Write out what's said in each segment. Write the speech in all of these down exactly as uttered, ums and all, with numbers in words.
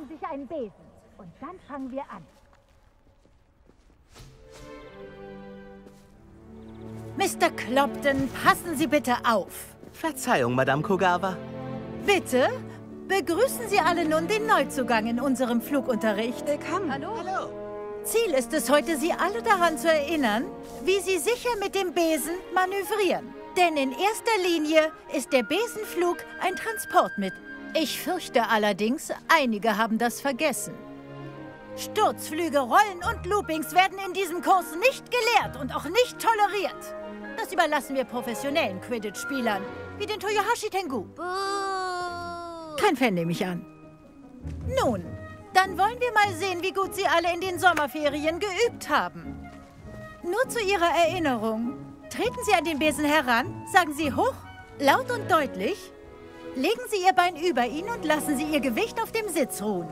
Sie sich einen Besen. Und dann fangen wir an. Mister Clopton, passen Sie bitte auf. Verzeihung, Madame Kogawa. Bitte? Begrüßen Sie alle nun den Neuzugang in unserem Flugunterricht. Willkommen. Hallo. Hallo. Ziel ist es heute, Sie alle daran zu erinnern, wie Sie sicher mit dem Besen manövrieren. Denn in erster Linie ist der Besenflug ein Transportmittel. Ich fürchte allerdings, einige haben das vergessen. Sturzflüge, Rollen und Loopings werden in diesem Kurs nicht gelehrt und auch nicht toleriert. Das überlassen wir professionellen Quidditch-Spielern, wie den Toyohashi Tengu. Kein Fan, nehme ich an. Nun, dann wollen wir mal sehen, wie gut Sie alle in den Sommerferien geübt haben. Nur zu Ihrer Erinnerung. Treten Sie an den Besen heran, sagen Sie hoch, laut und deutlich. Legen Sie Ihr Bein über ihn und lassen Sie Ihr Gewicht auf dem Sitz ruhen.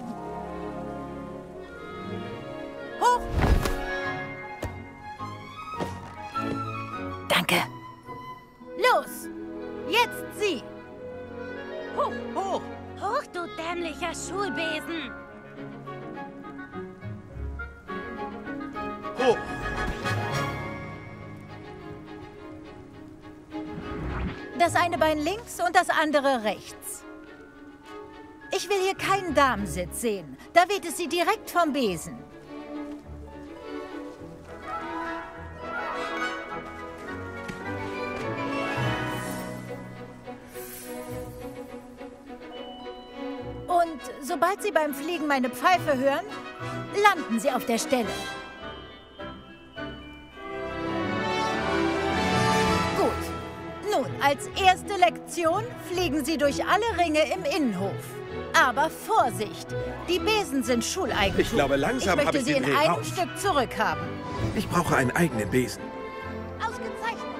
Hoch! Danke. Los! Jetzt Sie! Hoch! Hoch! Hoch, du dämlicher Schulbesen! Hoch! Das eine Bein links und das andere rechts. Ich will hier keinen Damensitz sehen. Da weht es Sie direkt vom Besen. Und sobald Sie beim Fliegen meine Pfeife hören, landen Sie auf der Stelle. Nun, als erste Lektion fliegen Sie durch alle Ringe im Innenhof. Aber Vorsicht, die Besen sind Schuleigentum. Ich glaube, langsam ich habe möchte ich Sie den in Dreh einem raus. Stück zurückhaben. Ich brauche einen eigenen Besen. Ausgezeichnet.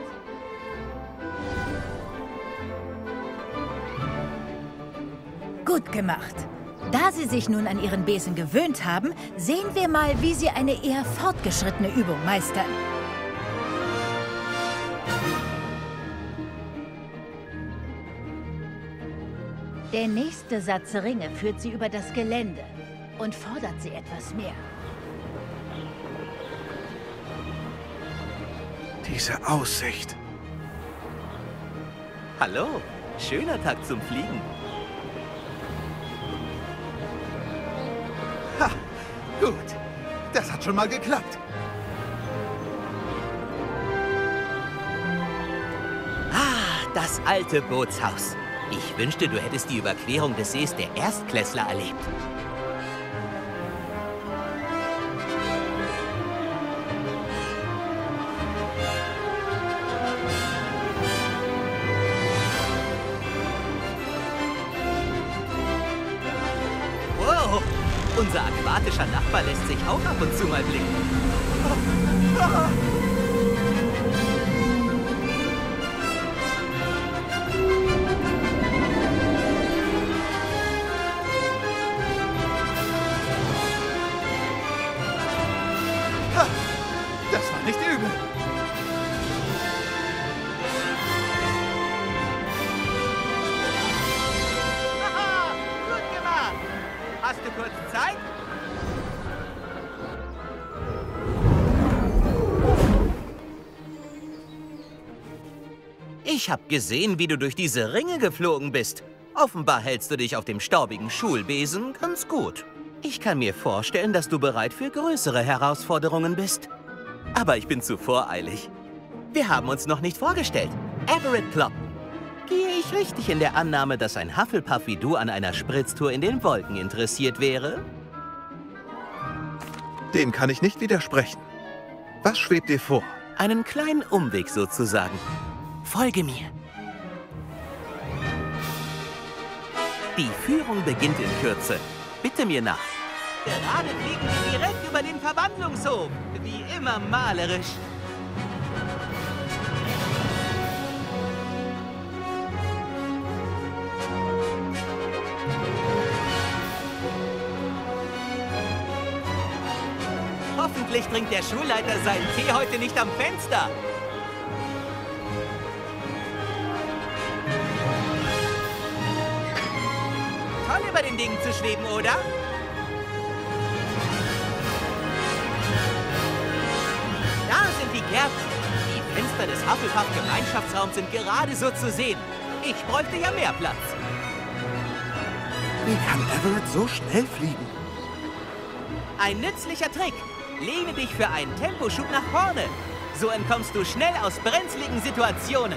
Gut gemacht. Da Sie sich nun an Ihren Besen gewöhnt haben, sehen wir mal, wie Sie eine eher fortgeschrittene Übung meistern. Der nächste Satz Ringe führt Sie über das Gelände und fordert Sie etwas mehr. Diese Aussicht. Hallo. Schöner Tag zum Fliegen. Ha, gut. Das hat schon mal geklappt. Ah, das alte Bootshaus. Ich wünschte, du hättest die Überquerung des Sees der Erstklässler erlebt. Wow, unser aquatischer Nachbar lässt sich auch ab und zu mal blicken. Ah. Das war nicht übel. Haha, gut gemacht. Hast du kurz Zeit? Ich hab gesehen, wie du durch diese Ringe geflogen bist. Offenbar hältst du dich auf dem staubigen Schulbesen ganz gut. Ich kann mir vorstellen, dass du bereit für größere Herausforderungen bist. Aber ich bin zu voreilig. Wir haben uns noch nicht vorgestellt. Everett Clopton. Gehe ich richtig in der Annahme, dass ein Hufflepuff wie du an einer Spritztour in den Wolken interessiert wäre? Dem kann ich nicht widersprechen. Was schwebt dir vor? Einen kleinen Umweg sozusagen. Folge mir. Die Führung beginnt in Kürze. Bitte mir nach. Gerade fliegen wir direkt über den Verwandlungshof. Wie immer malerisch. Hoffentlich trinkt der Schulleiter seinen Tee heute nicht am Fenster. Toll, über den Dingen zu schweben, oder? Gärten. Die Fenster des Hufflepuff-Gemeinschaftsraums sind gerade so zu sehen. Ich bräuchte ja mehr Platz. Wie kann Everett so schnell fliegen? Ein nützlicher Trick. Lehne dich für einen Temposchub nach vorne. So entkommst du schnell aus brenzligen Situationen.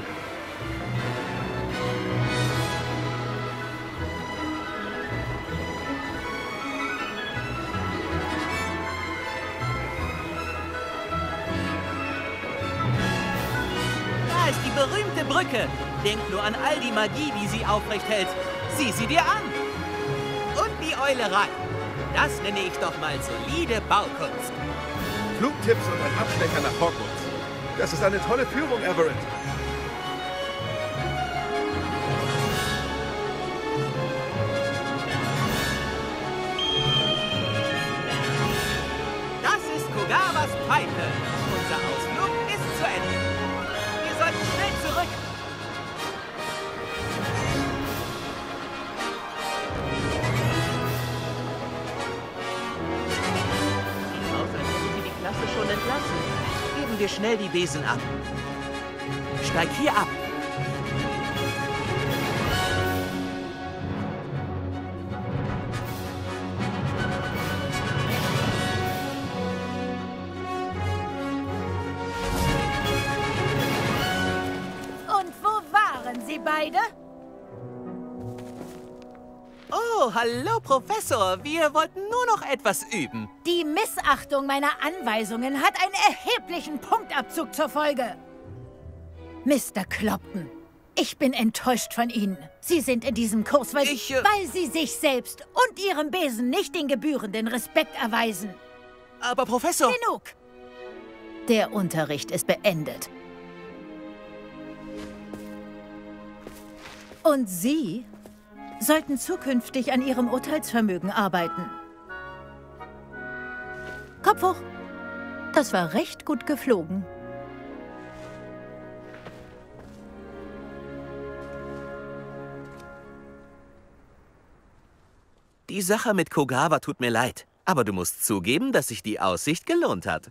Da ist die berühmte Brücke. Denk nur an all die Magie, die sie aufrecht hält. Sieh sie dir an. Und die Eulerei. Das nenne ich doch mal solide Baukunst. Flugtipps und ein Abstecher nach Hogwarts. Das ist eine tolle Führung, Everett. Das ist Kogawas Pfeife. Unser Ausflug ist zu Ende. Wir sollten schnell zurück. Sieht aus, als hätten Sie die Klasse schon entlassen. Geben wir schnell die Besen ab. Steig hier ab. Und wo waren Sie beide? Oh, hallo, Professor. Wir wollten nur noch etwas üben. Die Missachtung meiner Anweisungen hat einen erheblichen Punktabzug zur Folge. Mister Clopton, ich bin enttäuscht von Ihnen. Sie sind in diesem Kurs, weil, Ich, äh weil Sie sich selbst und Ihrem Besen nicht den gebührenden Respekt erweisen. Aber Professor... Genug! Der Unterricht ist beendet. Und Sie sollten zukünftig an Ihrem Urteilsvermögen arbeiten. Kopf hoch. Das war recht gut geflogen. Die Sache mit Kogawa tut mir leid. Aber du musst zugeben, dass sich die Aussicht gelohnt hat.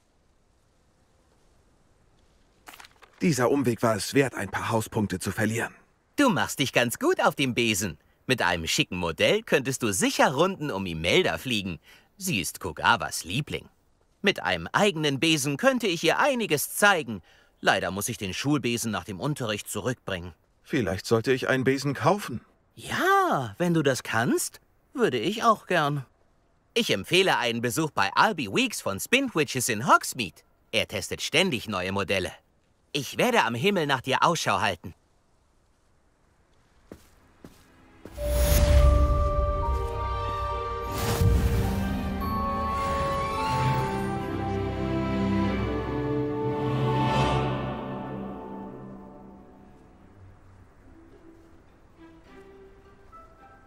Dieser Umweg war es wert, ein paar Hauspunkte zu verlieren. Du machst dich ganz gut auf dem Besen. Mit einem schicken Modell könntest du sicher Runden um Imelda fliegen. Sie ist Kogawas Liebling. Mit einem eigenen Besen könnte ich ihr einiges zeigen. Leider muss ich den Schulbesen nach dem Unterricht zurückbringen. Vielleicht sollte ich einen Besen kaufen. Ja, wenn du das kannst, würde ich auch gern. Ich empfehle einen Besuch bei Albie Weeks von Spintwitches in Hogsmeade. Er testet ständig neue Modelle. Ich werde am Himmel nach dir Ausschau halten.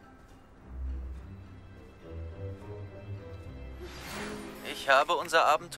Ich habe unser Abenteuer